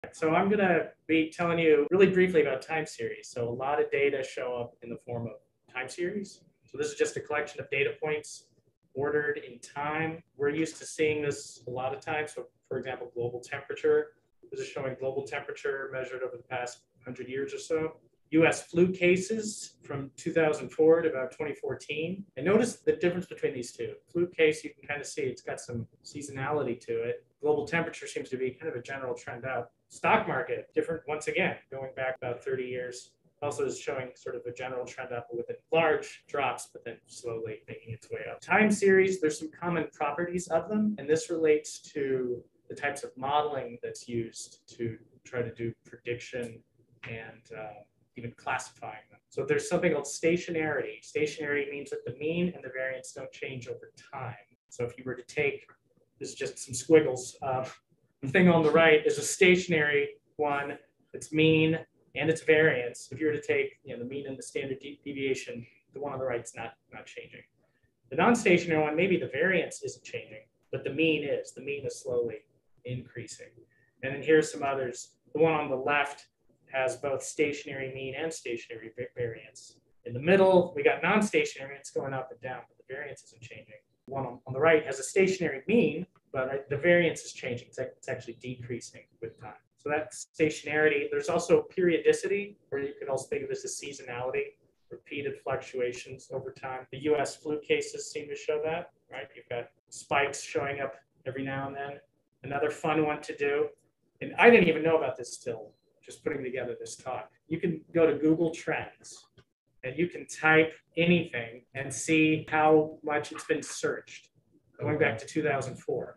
So I'm going to be telling you really briefly about time series. So a lot of data show up in the form of time series. So this is just a collection of data points ordered in time. We're used to seeing this a lot of times. So for example, global temperature. This is showing global temperature measured over the past 100 years or so. US flu cases from 2004 to about 2014. And notice the difference between these two. Flu case, you can kind of see it's got some seasonality to it. Global temperature seems to be kind of a general trend up. Stock market, different once again, going back about 30 years. Also is showing sort of a general trend up with large drops, but then slowly making its way up. Time series, there's some common properties of them, and this relates to the types of modeling that's used to try to do prediction and even classifying them. So there's something called stationarity. Stationarity means that the mean and the variance don't change over time. So if you were to take, this is just some squiggles, the thing on the right is a stationary one, its mean and its variance. If you were to take the mean and the standard deviation, the one on the right is not changing. The non-stationary one, maybe the variance isn't changing, but the mean is. The mean is slowly increasing. And then here's some others. The one on the left has both stationary mean and stationary variance. In the middle, we got non-stationary, it's going up and down, but the variance isn't changing. The one on the right has a stationary mean, but the variance is changing. It's actually decreasing with time. So that's stationarity. There's also periodicity, or you could also think of this as seasonality, repeated fluctuations over time. The US flu cases seem to show that, right? You've got spikes showing up every now and then. Another fun one to do, and I didn't even know about this till just putting together this talk. You can go to Google Trends and you can type anything and see how much it's been searched going back to 2004.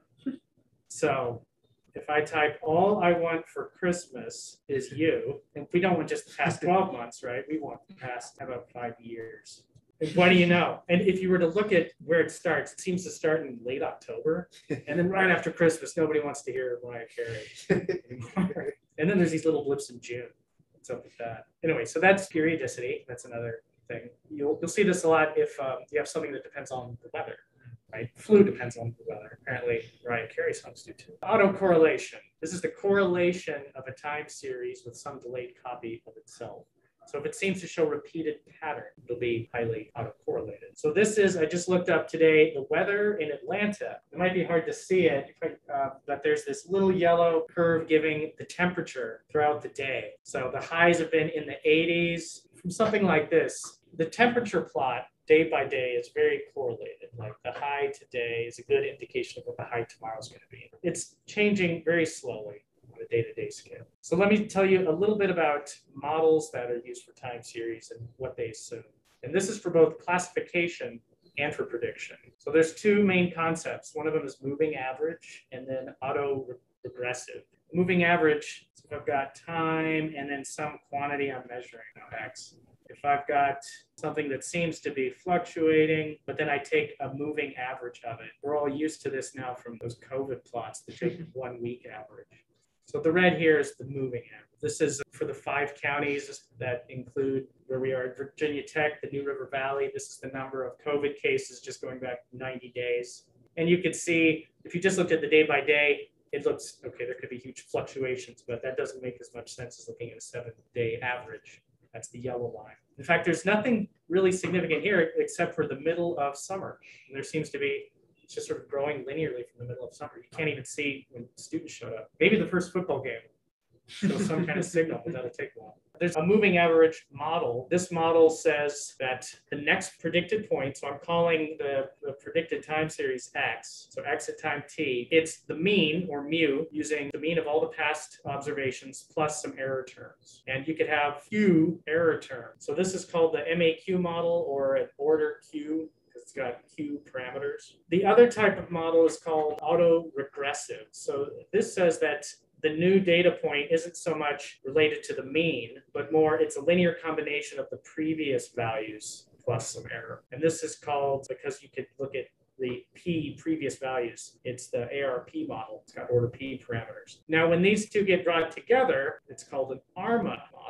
So if I type all I want for Christmas is you, and we don't want just the past 12 months, right? We want the past about 5 years. And what do you know? And if you were to look at where it starts, it seems to start in late October. And then right after Christmas, nobody wants to hear Mariah Carey anymore. And then there's these little blips in June. What's up with that? Anyway, so that's periodicity. That's another thing. You'll see this a lot if you have something that depends on the weather. Right? Flu depends on the weather. Apparently, Mariah Carey's songs do too. Autocorrelation. This is the correlation of a time series with some delayed copy of itself. So if it seems to show repeated pattern, it'll be highly autocorrelated. So this is, I just looked up today, the weather in Atlanta. It might be hard to see it, but there's this little yellow curve giving the temperature throughout the day. So the highs have been in the 80s, from something like this. The temperature plot day by day is very correlated. Like the high today is a good indication of what the high tomorrow is going to be. It's changing very slowly on a day-to-day scale. So let me tell you a little bit about models that are used for time series and what they assume. And this is for both classification and for prediction. So there's two main concepts. One of them is moving average and then auto-regressive. Moving average, so if I've got time and then some quantity I'm measuring, X. If I've got something that seems to be fluctuating, but then I take a moving average of it. We're all used to this now from those COVID plots that take 1 week average. So the red here is the moving average. This is for the 5 counties that include where we are at Virginia Tech, the New River Valley. This is the number of COVID cases just going back 90 days. And you can see, if you just looked at the day by day, it looks, okay, there could be huge fluctuations, but that doesn't make as much sense as looking at a 7-day average. That's the yellow line. In fact, there's nothing really significant here except for the middle of summer. And there seems to be, it's just sort of growing linearly from the middle of summer. You can't even see when students showed up. Maybe the first football game shows some kind of signal, but that'll take a while. There's a moving average model. This model says that the next predicted point, so I'm calling the predicted time series X, so X at time T, it's the mean, or mu, using the mean of all the past observations plus some error terms. And you could have Q error terms. So this is called the MAQ model, or an order Q. It's got Q parameters. The other type of model is called auto-regressive. So this says that the new data point isn't so much related to the mean, but more it's a linear combination of the previous values plus some error. And this is called, because you could look at the P previous values, it's the ARP model. It's got order P parameters. Now, when these two get brought together, it's called an ARMA model.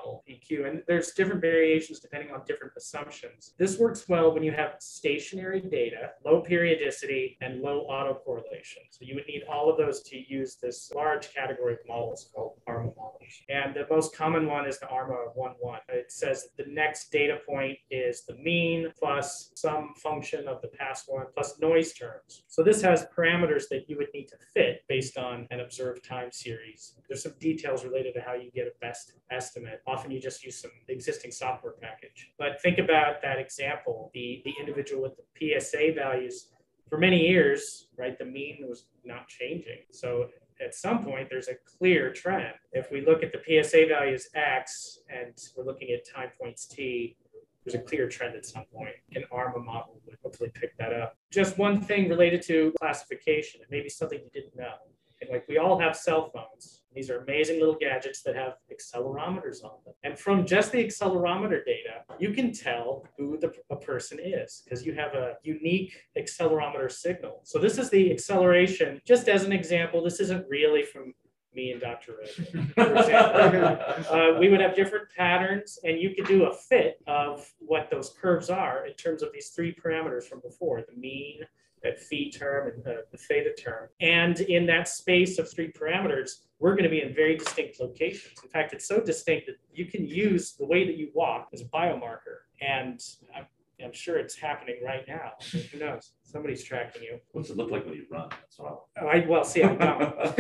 model, EQ, and there's different variations depending on different assumptions. This works well when you have stationary data, low periodicity, and low autocorrelation. So you would need all of those to use this large category of models called ARMA models. And the most common one is the ARMA 1-1. It says the next data point is the mean plus some function of the past one plus noise terms. So this has parameters that you would need to fit based on an observed time series. There's some details related to how you get a best estimate. Often you just use some existing software package. But think about that example, the individual with the PSA values. For many years, right, the mean was not changing. So at some point, there's a clear trend. If we look at the PSA values X and we're looking at time points T, there's a clear trend at some point. An ARMA model would hopefully pick that up. Just one thing related to classification, and maybe something you didn't know. And like we all have cell phones. These are amazing little gadgets that have accelerometers on them. And from just the accelerometer data, you can tell who a person is because you have a unique accelerometer signal. So this is the acceleration. Just as an example, this isn't really from me and Dr. Red, for example. We would have different patterns, and you could do a fit of what those curves are in terms of these three parameters from before, the mean, that phi term, and the theta term. And in that space of three parameters, we're going to be in very distinct locations. In fact, it's so distinct that you can use the way that you walk as a biomarker. And I'm sure it's happening right now. I mean, who knows? Somebody's tracking you. What's it look like when you run? That's all. Well, see, I don't.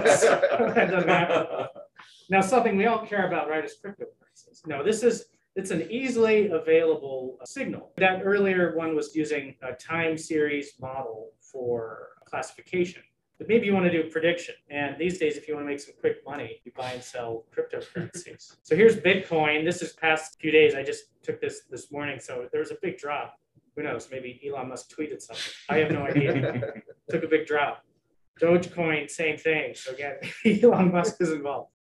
That doesn't happen. Now, something we all care about, right, is cryptocurrencies. No, it's an easily available signal. That earlier one was using a time series model for classification. But maybe you want to do a prediction. And these days, if you want to make some quick money, you buy and sell cryptocurrencies. So here's Bitcoin. This is past few days. I just took this morning. So there was a big drop. Who knows? Maybe Elon Musk tweeted something. I have no idea. Took a big drop. Dogecoin, same thing. So again, Elon Musk is involved.